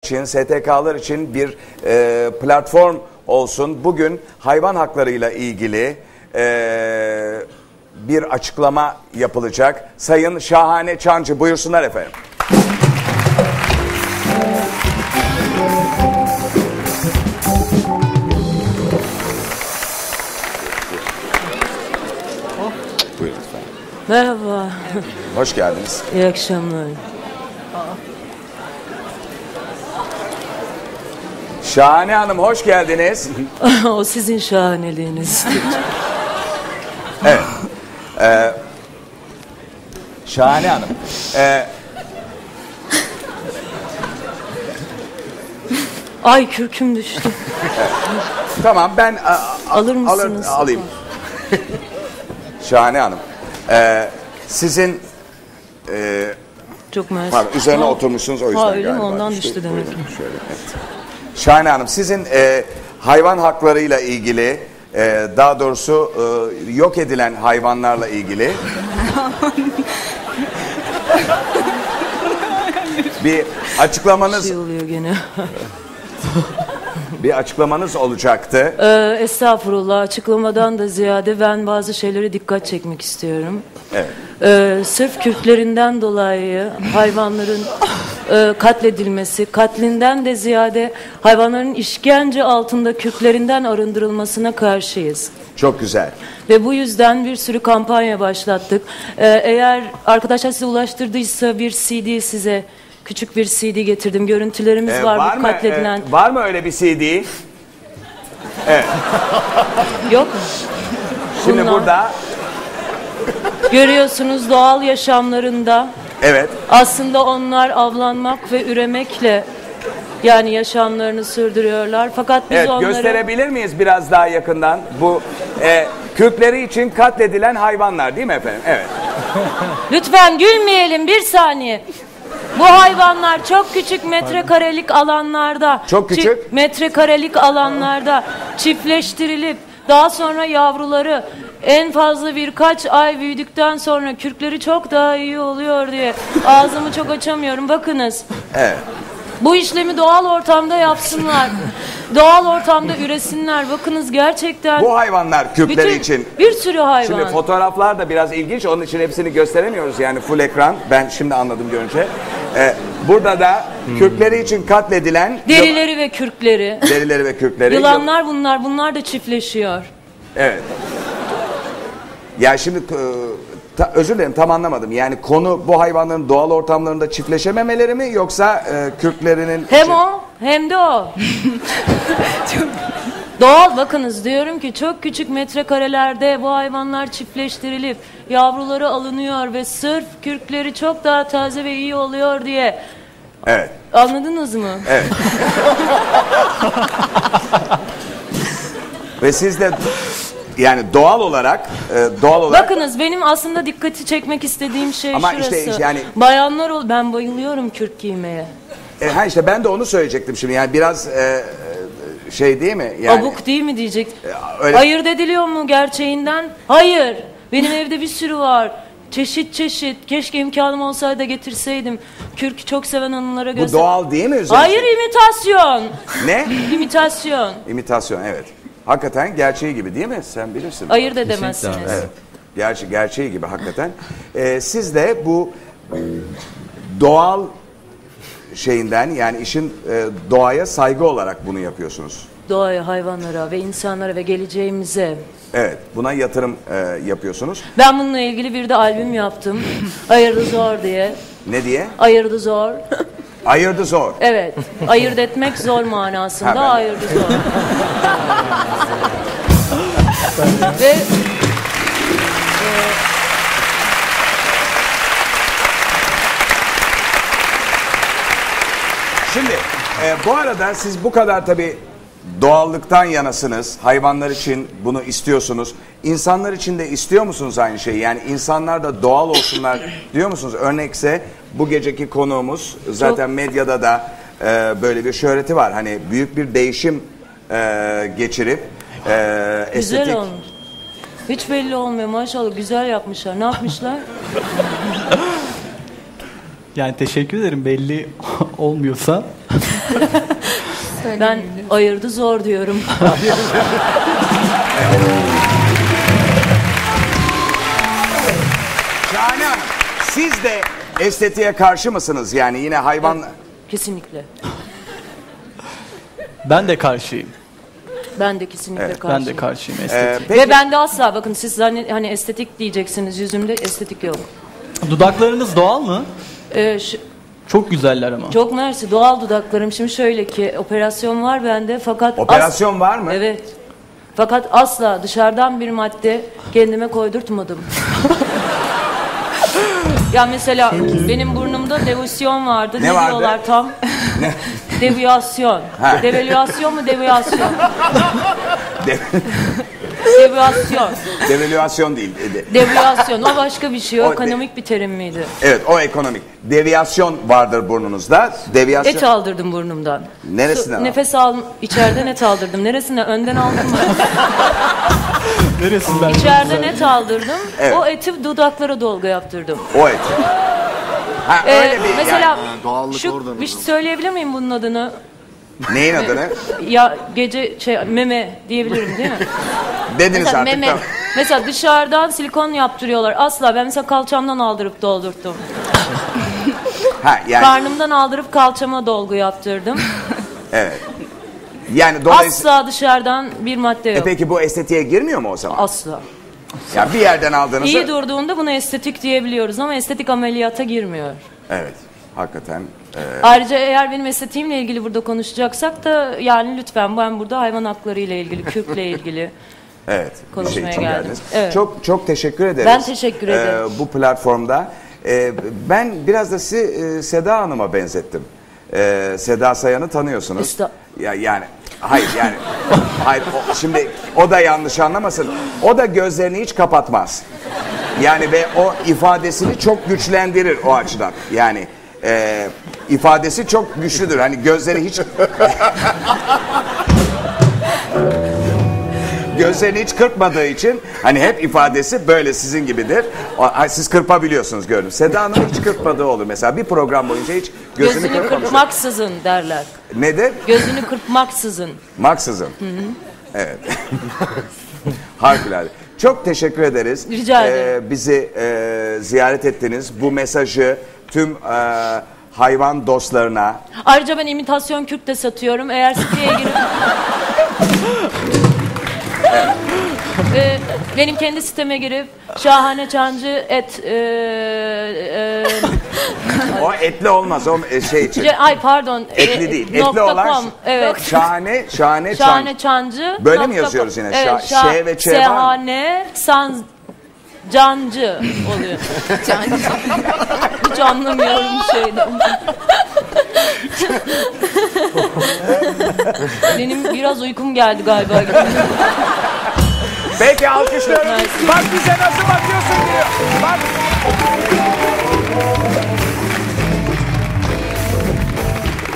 için, STK'lar için bir platform olsun. Bugün hayvan haklarıyla ilgili bir açıklama yapılacak. Sayın Şahane Çancı buyursunlar efendim. Buyurun efendim. Merhaba. Hoş geldiniz. İyi akşamlar. Şahane Hanım hoş geldiniz. O sizin şahaneliğiniz. Evet. Şahane Hanım. Ay kürküm düştü. Tamam ben Alır mısınız? alayım. Şahane Hanım. Sizin Çok mersi. pardon, üzerine oturmuşsunuz o yüzden Ha, öyle mi? galiba. Ondan İşte, düştü demek. buyurun, şöyle, evet. Şahane Hanım sizin hayvan haklarıyla ilgili daha doğrusu yok edilen hayvanlarla ilgili bir açıklamanız Şey oluyor gene. bir açıklamanız olacaktı. Estağfurullah, açıklamadan da ziyade ben bazı şeylere dikkat çekmek istiyorum. Evet. Sırf kürklerinden dolayı hayvanların katledilmesi, katlinden de ziyade hayvanların işkence altında kürklerinden arındırılmasına karşıyız. Çok güzel. Ve bu yüzden bir sürü kampanya başlattık. Eğer arkadaşlar size ulaştırdıysa bir CD size küçük bir CD getirdim. Görüntülerimiz var bu katledilen. Var mı öyle bir CD? Evet. Yok mu? Şimdi Bunlar. burada Görüyorsunuz doğal yaşamlarında evet. aslında onlar avlanmak ve üremekle yani yaşamlarını sürdürüyorlar. Fakat biz Evet, onları... gösterebilir miyiz biraz daha yakından? Bu kürkleri için katledilen hayvanlar değil mi efendim? Evet. Lütfen gülmeyelim bir saniye. Bu hayvanlar çok küçük metrekarelik alanlarda, Çok küçük? metrekarelik alanlarda çiftleştirilip daha sonra yavruları en fazla birkaç ay büyüdükten sonra kürkleri çok daha iyi oluyor diye ağzımı çok açamıyorum. Bakınız. Evet. Bu işlemi doğal ortamda yapsınlar. Doğal ortamda üresinler. Bakınız gerçekten. Bu hayvanlar kürkleri için. Bir sürü hayvan. Şimdi fotoğraflar da biraz ilginç. Onun için hepsini gösteremiyoruz yani full ekran. Ben şimdi anladım görünce. Burada da kürkleri için katledilen Derileri ve kürkleri. derileri ve kürkleri. Yılanlar bunlar. Bunlar da çiftleşiyor. Evet. Ya şimdi özür dilerim tam anlamadım. Yani konu bu hayvanların doğal ortamlarında çiftleşememeleri mi yoksa kürklerinin... Hem o hem de o. Doğal bakınız diyorum ki çok küçük metrekarelerde bu hayvanlar çiftleştirilip yavruları alınıyor ve sırf kürkleri çok daha taze ve iyi oluyor diye. Evet. Anladınız mı? Evet. Ve siz de yani doğal olarak bakınız benim aslında dikkati çekmek istediğim şey ama şurası. işte yani bayanlar ben bayılıyorum kürk giymeye. işte ben de onu söyleyecektim şimdi. Yani biraz şey değil mi? Yani Abuk değil mi diyecek. öyle... Ayırt ediliyor mu gerçeğinden? Hayır. Benim evde bir sürü var. Çeşit çeşit. Keşke imkanım olsaydı da getirseydim. Kürk çok seven hanımlara göster. Bu doğal değil mi? Hayır, imitasyon. Ne? İmitasyon. İmitasyon, evet. Hakikaten gerçeği gibi değil mi? Sen bilirsin. Ayırt edemezsiniz. Evet. Gerçeği gibi hakikaten. Siz de bu doğal şeyinden yani işin doğaya saygı olarak bunu yapıyorsunuz. Doğaya, hayvanlara ve insanlara ve geleceğimize. Evet, buna yatırım yapıyorsunuz. Ben bununla ilgili bir de albüm yaptım. Ayırdı zor diye. Ne diye? Ayırdı zor. Ayırdı zor. Evet. Ayırt etmek zor manasında ayırdı zor. Ve şimdi bu arada siz bu kadar tabii doğallıktan yanasınız. Hayvanlar için bunu istiyorsunuz. İnsanlar için de istiyor musunuz aynı şeyi? Yani insanlar da doğal olsunlar diyor musunuz? Örnekse bu geceki konuğumuz zaten medyada da böyle bir şöhreti var. Hani büyük bir değişim geçirip güzel estetik... olmuş. Hiç belli olmuyor maşallah, güzel yapmışlar. Ne yapmışlar? Yani teşekkür ederim, belli olmuyorsa. Ben ayırdı zor diyorum. Şahane Hanım, siz de estetiğe karşı mısınız? Yani yine hayvan... Kesinlikle. Ben de karşıyım. Ben de kesinlikle Ben karşıyım. de karşıyım estetik. Peki, Ve ben de asla, bakın siz hani estetik diyeceksiniz, yüzümde estetik yok. Dudaklarınız doğal mı? Şu, Çok güzeller ama. çok mersi, doğal dudaklarım. Şimdi şöyle ki, operasyon var bende fakat... operasyon var mı? Evet. Fakat asla dışarıdan bir madde kendime koydurtmadım. Ya mesela benim burnumda devasyon vardı. Ne vardı? diyorlar tam? Deviyasyon. Ha. Devalüasyon mu deviyasyon? De- Deviyasyon. Devalüasyon değil. Deviyasyon o başka bir şey. O O ekonomik bir terim miydi? Evet, o ekonomik. Deviyasyon vardır burnunuzda. Deviyasyon... Et aldırdım burnumdan. Neresinden? Nefes al, içeriden et aldırdım. Neresinden? Önden aldım mı? Neresinden? İçeriden et aldırdım. Evet. O eti dudaklara dolgu yaptırdım. O et. Ha öyle bir Mesela yani. doğallık şu oradan bir şey söyleyebilir miyim bunun adını? Neyin adını? Ya gece meme diyebilirim değil mi? Dediniz Mesela artık. meme. Tamam. Mesela dışarıdan silikon yaptırıyorlar. Asla, ben mesela kalçamdan aldırıp doldurttum. Ha yani Karnımdan aldırıp kalçama dolgu yaptırdım. evet. Yani dolayısıyla... Asla dışarıdan bir madde yok. Peki bu estetiğe girmiyor mu o zaman? Asla. Ya bir yerden aldığınızda... İyi durduğunda buna estetik diyebiliyoruz ama estetik ameliyata girmiyor. Evet. Hakikaten. Ayrıca eğer benim estetiğimle ilgili burada konuşacaksak da yani lütfen, ben burada hayvan hakları ile ilgili, kürkle ilgili. Evet. Bir Konuşmaya şey için geldim. geldiniz. Evet. Çok teşekkür ederiz. Ben teşekkür ederim. Bu platformda. Ben biraz da sizi Seda Hanım'a benzettim. Seda Sayan'ı tanıyorsunuz. Yani hayır yani hayır şimdi o da yanlış anlamasın. O da gözlerini hiç kapatmaz. Yani ve o ifadesini çok güçlendirir o açıdan. Yani ifadesi çok güçlüdür. Hani gözleri hiç gözlerini hiç kırpmadığı için hani hep ifadesi böyle sizin gibidir. Siz kırpabiliyorsunuz gördüm. Seda Hanım hiç kırpmadığı olur. Mesela bir program boyunca hiç gözünü kırpmamış. Kırpmaksızın derler. Nedir? Gözünü kırpmaksızın. Maksızın. Evet. Harikulade. Çok teşekkür ederiz. Rica ederim. Bizi ziyaret ettiniz. Bu mesajı tüm hayvan dostlarına... Ayrıca ben imitasyon kürk de satıyorum. Eğer siteye girip... benim kendi siteme girip şahane çancı et O etli olmaz. O şey için. ay pardon Etli değil. Etli nokta olan com, evet. şahane Çancı Böyle mi nokta yazıyoruz com. yine? Evet, Ş ve Ç var mı? Sehane cancı oluyor. Hiç anlamıyorum şeyden. Benim biraz uykum geldi galiba. Peki alkışlıyorum. Mersi. Bak bize nasıl bakıyorsun diyor. Bak.